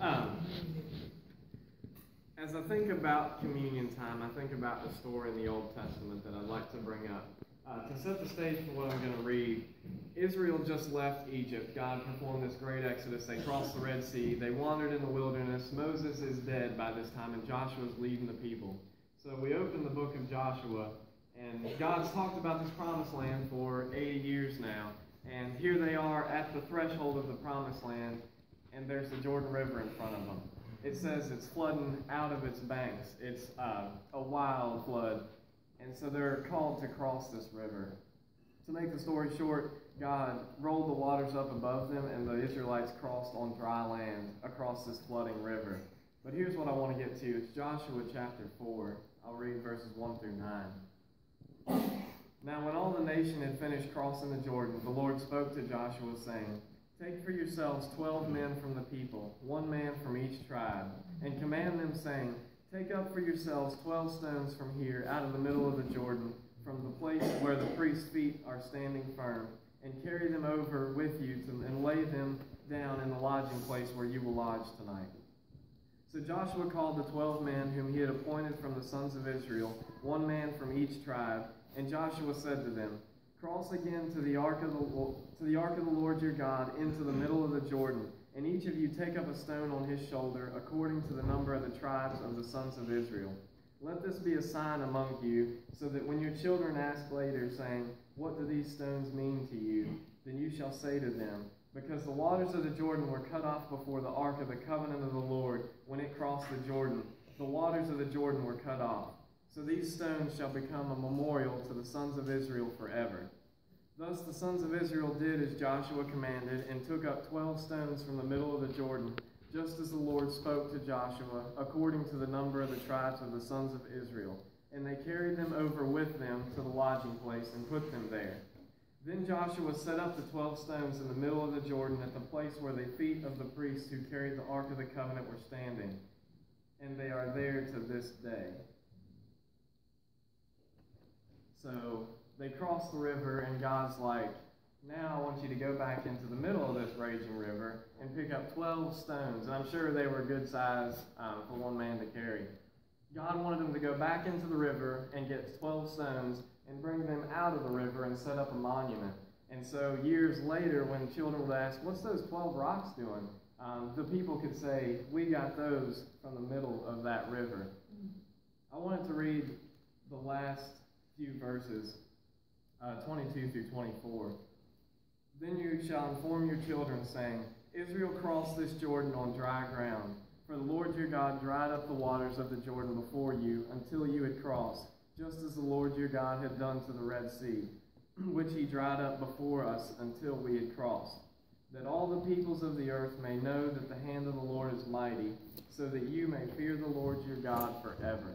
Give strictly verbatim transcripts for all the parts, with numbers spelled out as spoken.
Um, as I think about communion time, I think about the story in the Old Testament that I'd like to bring up. Uh, to set the stage for what I'm going to read, Israel just left Egypt. God performed this great exodus. They crossed the Red Sea. They wandered in the wilderness. Moses is dead by this time, and Joshua's leading the people. So we open the book of Joshua, and God's talked about this promised land for eighty years now. And here they are at the threshold of the promised land, and there's the Jordan River in front of them. It says it's flooding out of its banks. It's uh, a wild flood. And so they're called to cross this river. To make the story short, God rolled the waters up above them, and the Israelites crossed on dry land across this flooding river. But here's what I want to get to. It's Joshua chapter four. I'll read verses one through nine. Now when all the nation had finished crossing the Jordan, the Lord spoke to Joshua, saying, Take for yourselves twelve men from the people, one man from each tribe, and command them, saying, Take up for yourselves twelve stones from here, out of the middle of the Jordan, from the place where the priest's feet are standing firm, and carry them over with you to, and lay them down in the lodging place where you will lodge tonight. So Joshua called the twelve men whom he had appointed from the sons of Israel, one man from each tribe, and Joshua said to them, Cross again to the ark of the to the ark of the Lord your God into the middle of the Jordan, and each of you take up a stone on his shoulder, according to the number of the tribes of the sons of Israel. Let this be a sign among you, so that when your children ask later, saying, What do these stones mean to you? Then you shall say to them, Because the waters of the Jordan were cut off before the ark of the covenant of the Lord when it crossed the Jordan. The waters of the Jordan were cut off. So these stones shall become a memorial to the sons of Israel forever. Thus the sons of Israel did as Joshua commanded, and took up twelve stones from the middle of the Jordan, just as the Lord spoke to Joshua, according to the number of the tribes of the sons of Israel. And they carried them over with them to the lodging place, and put them there. Then Joshua set up the twelve stones in the middle of the Jordan, at the place where the feet of the priests who carried the ark of the covenant were standing. And they are there to this day. So they cross the river, and God's like, now I want you to go back into the middle of this raging river and pick up twelve stones. And I'm sure they were good size um, for one man to carry. God wanted them to go back into the river and get twelve stones and bring them out of the river and set up a monument. And so years later, when children would ask, what's those twelve rocks doing? Um, the people could say, we got those from the middle of that river. I wanted to read the last few verses, uh, twenty-two through twenty-four. Then you shall inform your children, saying, Israel crossed this Jordan on dry ground. For the Lord your God dried up the waters of the Jordan before you until you had crossed, just as the Lord your God had done to the Red Sea, which he dried up before us until we had crossed, that all the peoples of the earth may know that the hand of the Lord is mighty, so that you may fear the Lord your God forever.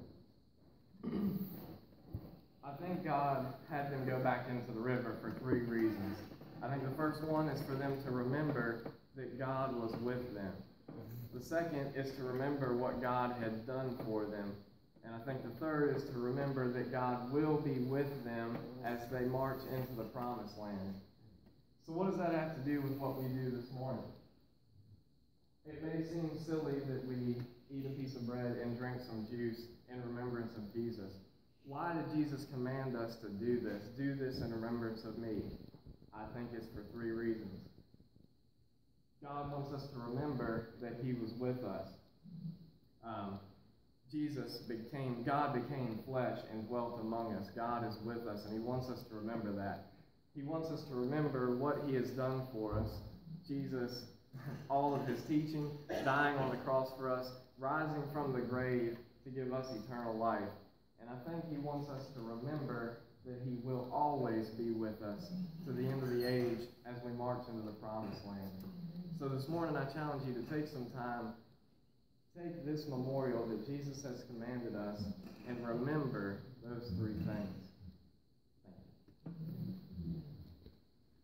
I think God had them go back into the river for three reasons. I think the first one is for them to remember that God was with them. The second is to remember what God had done for them. And I think the third is to remember that God will be with them as they march into the promised land. So what does that have to do with what we do this morning? It may seem silly that we eat a piece of bread and drink some juice in remembrance of Jesus. Why did Jesus command us to do this? Do this in remembrance of me. I think it's for three reasons. God wants us to remember that he was with us. Um, Jesus became, God became flesh and dwelt among us. God is with us, and he wants us to remember that. He wants us to remember what he has done for us. Jesus, all of his teaching, dying on the cross for us, rising from the grave to give us eternal life. And I think he wants us to remember that he will always be with us to the end of the age as we march into the promised land. So this morning I challenge you to take some time, take this memorial that Jesus has commanded us, and remember those three things. Thank you.